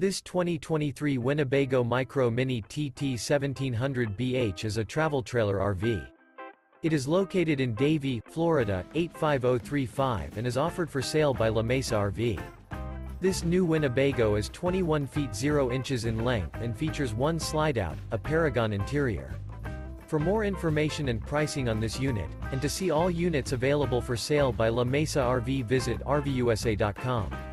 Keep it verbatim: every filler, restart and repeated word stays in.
This twenty twenty-three Winnebago Micro Mini-T T seventeen hundred B H is a travel trailer R V. It is located in Davie, Florida, eight five zero three five and is offered for sale by La Mesa R V. This new Winnebago is twenty-one feet zero inches in length and features one slideout, a PARAGON interior. For more information and pricing on this unit, and to see all units available for sale by La Mesa R V, visit R V U S A dot com.